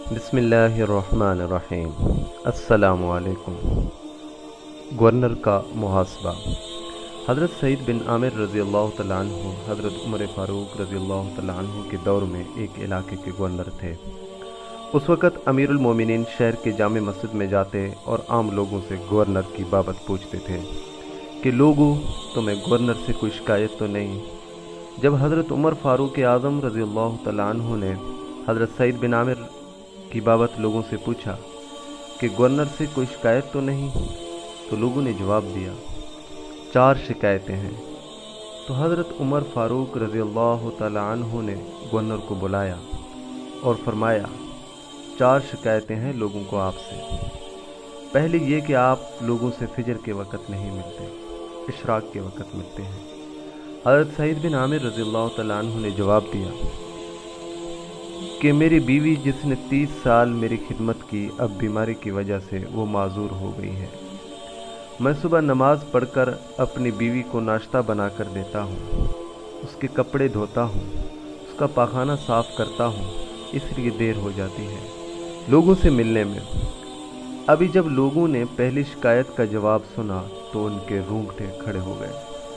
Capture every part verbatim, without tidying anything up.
بسم اللہ الرحمن الرحیم۔ السلام علیکم۔ گورنر کا محاسبہ۔ حضرت سعید بن عامر رضی اللہ تعالیٰ عنہ حضرت عمر فاروق رضی اللہ تعالیٰ عنہ کے دور میں ایک علاقے کے گورنر تھے۔ اس وقت امیر المومنین شہر کے جامع مسجد میں جاتے اور عام لوگوں سے گورنر کی بابت پوچھتے تھے کہ لوگوں تمہیں گورنر سے کوئی شکایت تو نہیں؟ جب حضرت عمر فاروق اعظم رضی اللہ تعالیٰ عنہ نے حضرت سعید بن عامر کی بابت لوگوں سے پوچھا کہ گورنر سے کوئی شکایت تو نہیں، تو لوگوں نے جواب دیا چار شکایتیں ہیں۔ تو حضرت عمر فاروق رضی اللہ تعالیٰ عنہ نے گورنر کو بلایا اور فرمایا چار شکایتیں ہیں لوگوں کو آپ سے۔ پہلی یہ کہ آپ لوگوں سے فجر کے وقت نہیں ملتے، اشراق کے وقت ملتے ہیں۔ حضرت سعید بن عامر رضی اللہ تعالیٰ عنہ نے جواب دیا کہ میری بیوی جس نے تیس سال میری خدمت کی، اب بیماری کی وجہ سے وہ معذور ہو گئی ہے۔ میں صبح نماز پڑھ کر اپنی بیوی کو ناشتہ بنا کر دیتا ہوں، اس کے کپڑے دھوتا ہوں، اس کا پاخانہ صاف کرتا ہوں، اس لیے دیر ہو جاتی ہے لوگوں سے ملنے میں۔ ابھی جب لوگوں نے پہلی شکایت کا جواب سنا تو ان کے رونگٹے کھڑے ہو گئے۔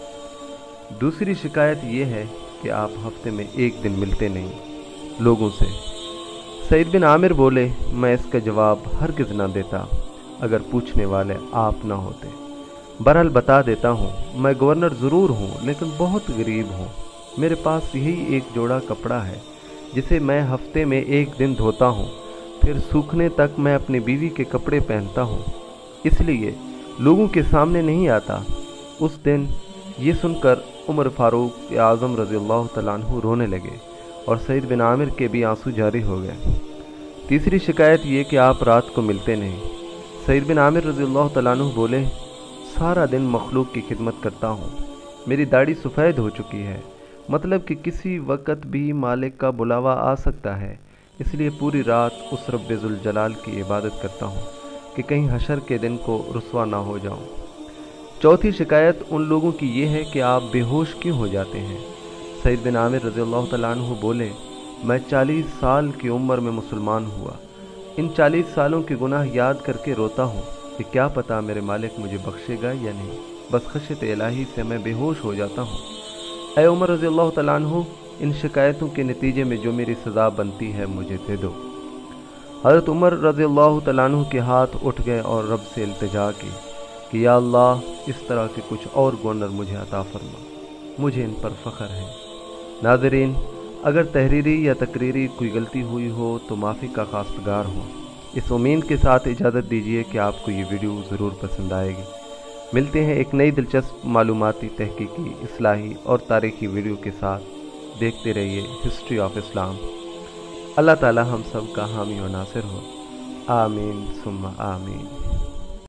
دوسری شکایت یہ ہے کہ آپ ہفتے میں ایک دن ملتے نہیں لوگوں سے۔ سعید بن عامر بولے میں اس کا جواب ہرگز نہ دیتا اگر پوچھنے والے آپ نہ ہوتے۔ بہرحال بتا دیتا ہوں، میں گورنر ضرور ہوں لیکن بہت غریب ہوں۔ میرے پاس یہی ایک جوڑا کپڑا ہے جسے میں ہفتے میں ایک دن دھوتا ہوں، پھر سوکھنے تک میں اپنی بیوی کے کپڑے پہنتا ہوں، اس لیے لوگوں کے سامنے نہیں آتا۔ اس دن یہ سن کر عمر فاروق اعظم رضی اللہ تعالیٰ عنہ رونے لگے اور سعید بن عامر کے بھی آنسو جاری ہو گئے۔ تیسری شکایت یہ کہ آپ رات کو ملتے نہیں۔ سعید بن عامر رضی اللہ تعالیٰ عنہ بولے سارا دن مخلوق کی خدمت کرتا ہوں، میری داڑھی سفید ہو چکی ہے، مطلب کہ کسی وقت بھی مالک کا بلاوا آ سکتا ہے، اس لیے پوری رات اس رب ذوالجلال کی عبادت کرتا ہوں کہ کہیں حشر کے دن کو رسوا نہ ہو جاؤں۔ چوتھی شکایت ان لوگوں کی یہ ہے کہ آپ بے ہوش کیوں ہو جاتے ہیں؟ سعید بن عامر رضی اللہ تعالیٰ عنہ بولے میں چالیس سال کی عمر میں مسلمان ہوا، ان چالیس سالوں کے گناہ یاد کر کے روتا ہوں کہ کیا پتہ میرے مالک مجھے بخشے گا یا نہیں، بس خشیت الہی سے میں بے ہوش ہو جاتا ہوں۔ اے عمر رضی اللہ تعالیٰ عنہ، ان شکایتوں کے نتیجے میں جو میری سزا بنتی ہے مجھے دے دو۔ حضرت عمر رضی اللہ تعالیٰ عنہ کے ہاتھ اٹھ گئے اور رب سے التجا کی کہ یا اللہ اس طرح کے کچھ اور گورنر مجھے عطا فرما، مجھے ان پر فخر ہے۔ ناظرین، اگر تحریری یا تقریری کوئی غلطی ہوئی ہو تو معافی کا خواستگار ہوں۔ اس امید کے ساتھ اجازت دیجیے کہ آپ کو یہ ویڈیو ضرور پسند آئے گی۔ ملتے ہیں ایک نئی دلچسپ معلوماتی، تحقیقی، اصلاحی اور تاریخی ویڈیو کے ساتھ۔ دیکھتے رہیے ہسٹری آف اسلام۔ اللہ تعالی ہم سب کا حامی و ناصر ہو، آمین ثم آمین۔